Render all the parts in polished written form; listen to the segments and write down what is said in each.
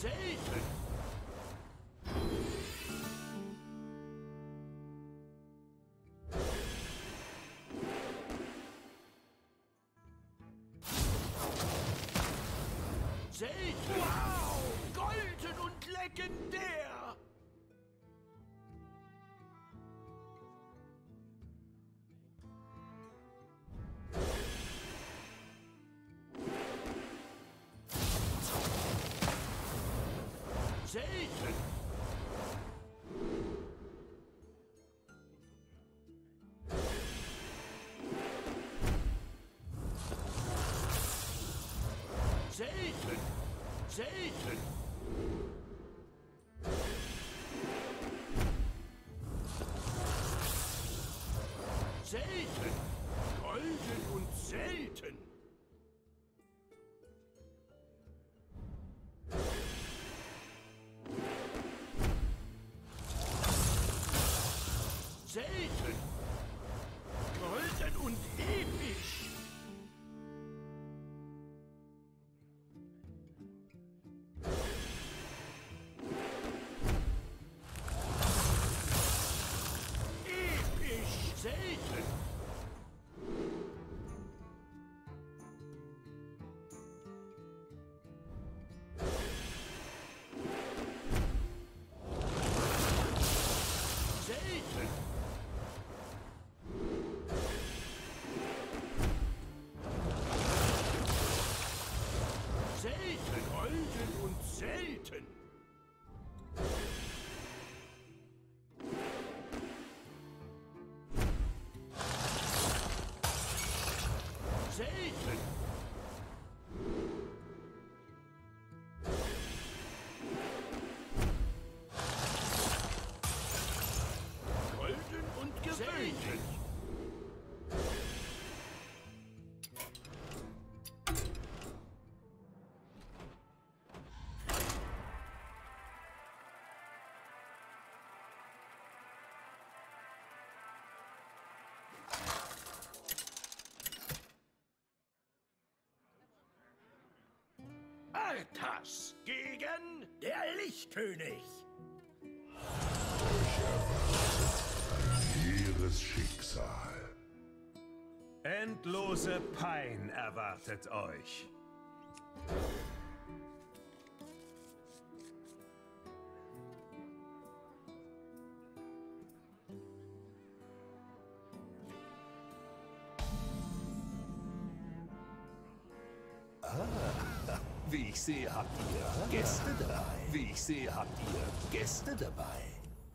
Selten. Selten. Wow! Golden und legendär! Selten. Selten. Selten. Selten. Golden und selten. Selten. Golden und episch. Episch. Selten. Selten. Selten, golden und selten. Selten. Golden und gewöhnlich. Arthas gegen der Lichtkönig. Ihres Schicksal. Endlose Pein erwartet euch. Wie ich sehe, habt ihr Gäste dabei. Wie ich sehe, habt ihr Gäste dabei.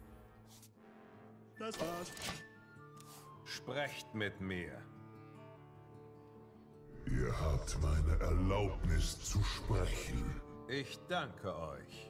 Das war's. Sprecht mit mir. Ihr habt meine Erlaubnis zu sprechen. Ich danke euch.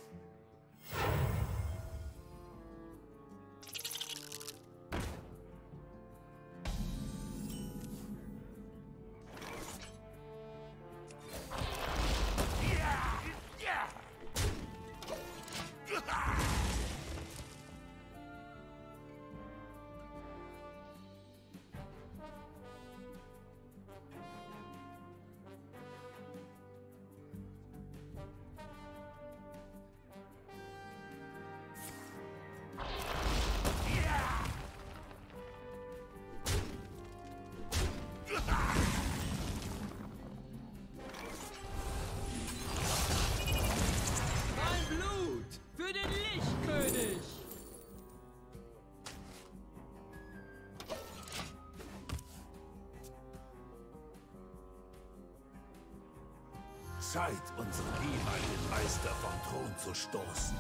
Mein Blut für den Lichtkönig! Zeit, unseren ehemaligen Meister vom Thron zu stoßen.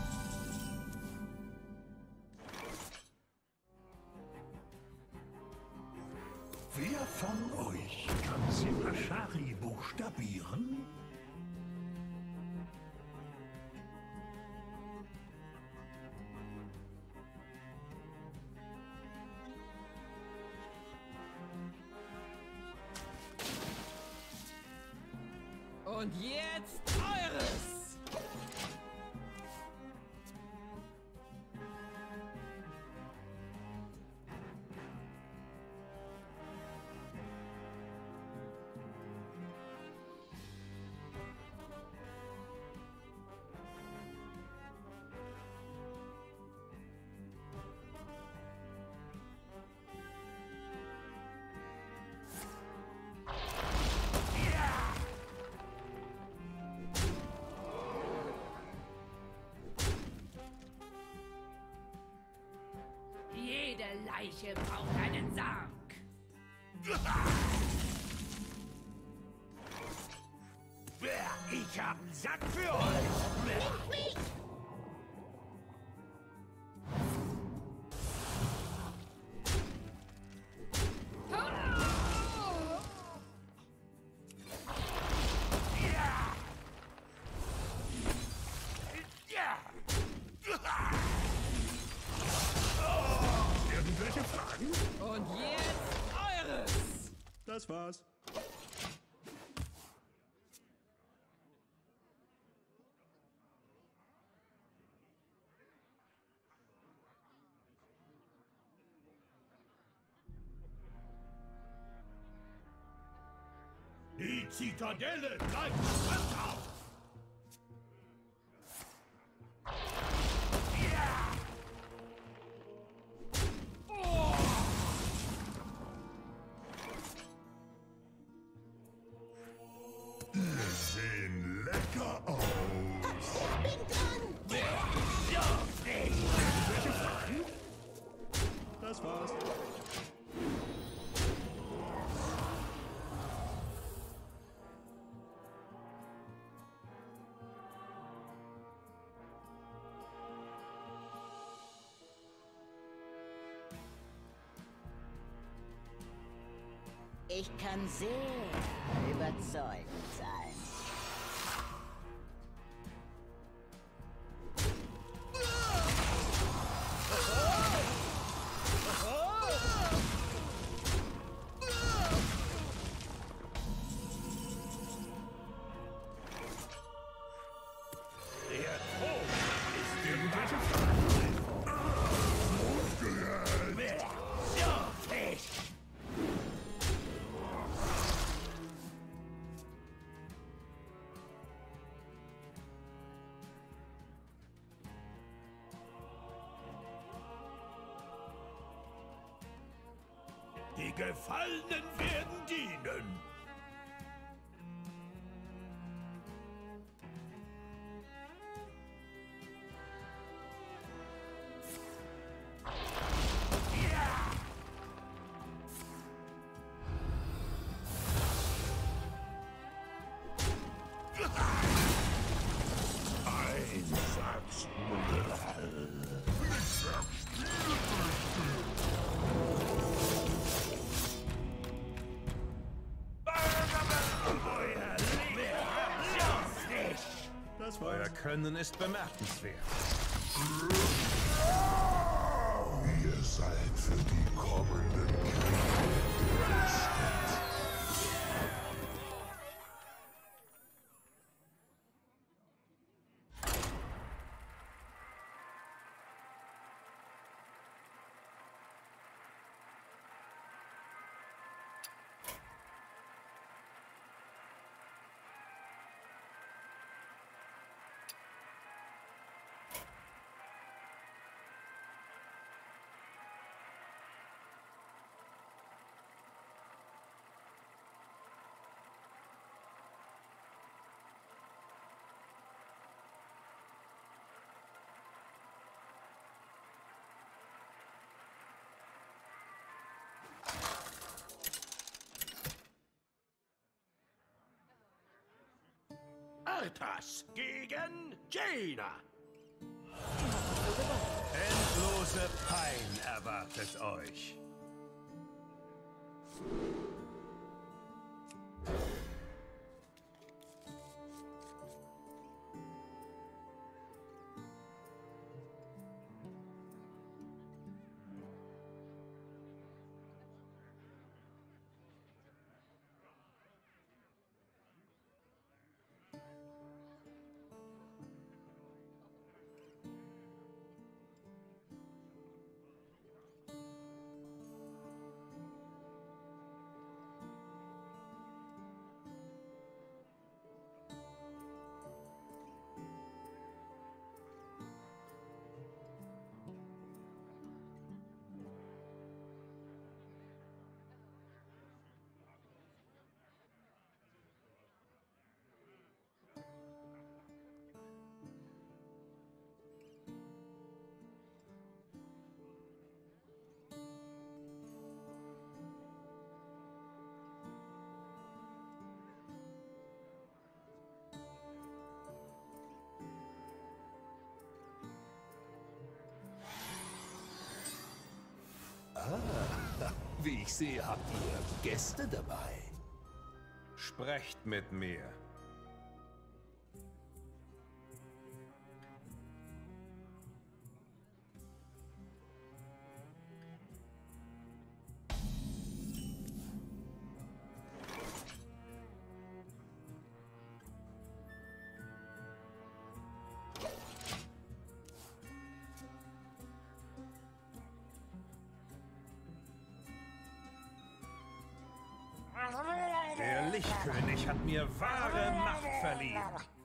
Wer von euch kann Silashari buchstabieren? Und jetzt eures! Eiche braucht einen Sarg. Ich hab einen Sack für euch. Irgendwelche Fragen? Und jetzt eures! Das war's. Die Zitadelle bleibt standhaft. Ihr sehen lecker aus. Irgendwelche Fragen? Das war's. Ich kann sehr überzeugend sein. Der Thron ist irgendwelche Fragen? Dürftig! Die Gefallenen werden dienen. Einsatz. Das Euer war's. Können ist bemerkenswert. Ihr seid für die kommenden Kriege gerüstet. Arthas gegen Jaina. Endlose Pein erwartet euch. Wie ich sehe, habt ihr Gäste dabei. Sprecht mit mir. Der Lichtkönig hat mir wahre Macht verliehen.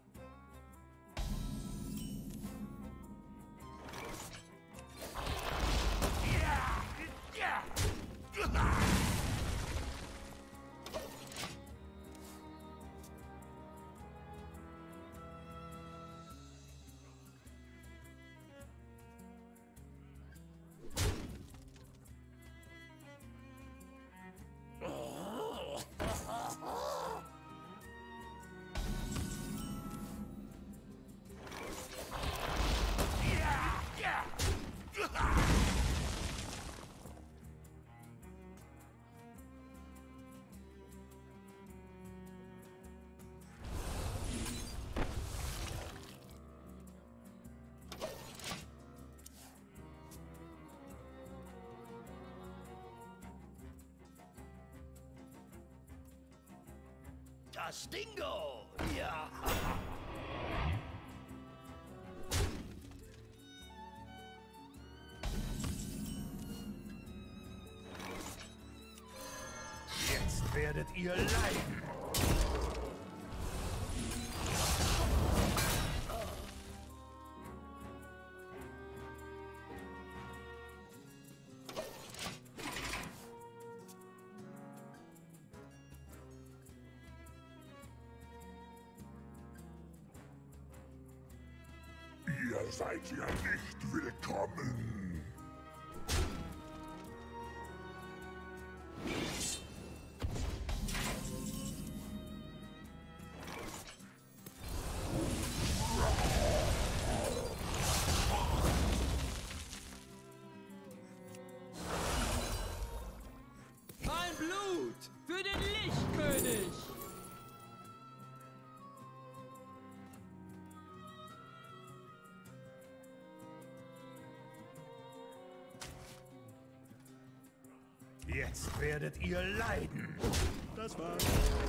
Das Dingo! Ja! Jetzt werdet ihr leiden. Ihr seid ja nicht willkommen. Mein Blut für den Lichtkönig! Jetzt werdet ihr leiden. Das war's.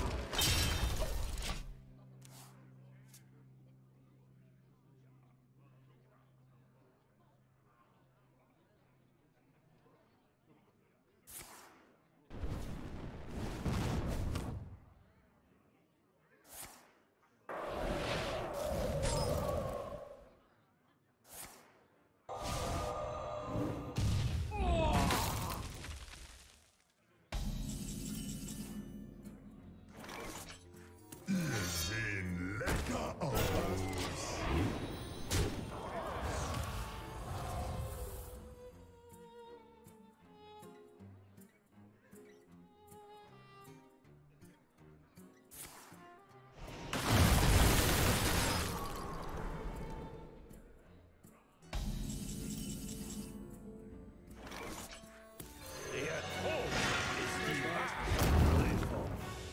Sehen lecker aus. Der Tod ist die Machtprüfung.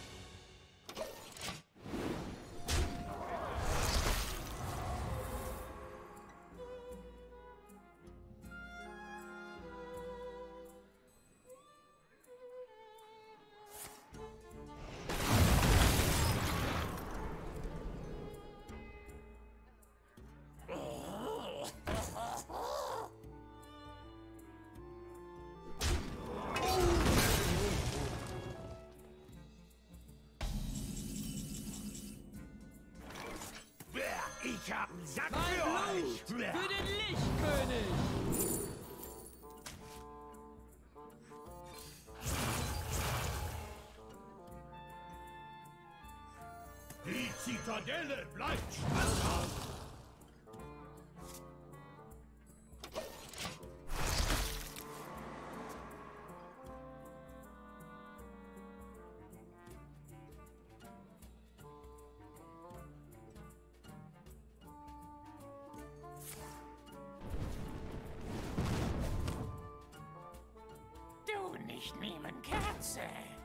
Ich hab einen Sack Mein für Blut euch! für den Lichtkönig! Die Zitadelle bleibt standhaft! Ich nehme Kerze.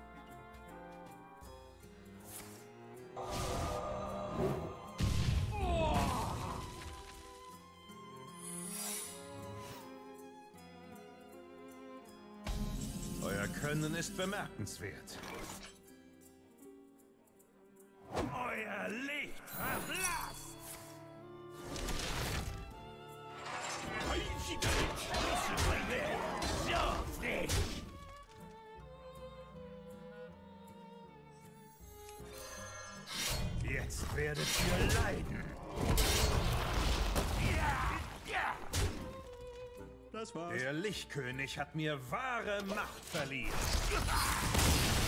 Euer Können ist bemerkenswert. Euer Licht verblasst! So frisch! Jetzt werdet ihr leiden! Das war's. Der Lichtkönig hat mir wahre Macht verliehen.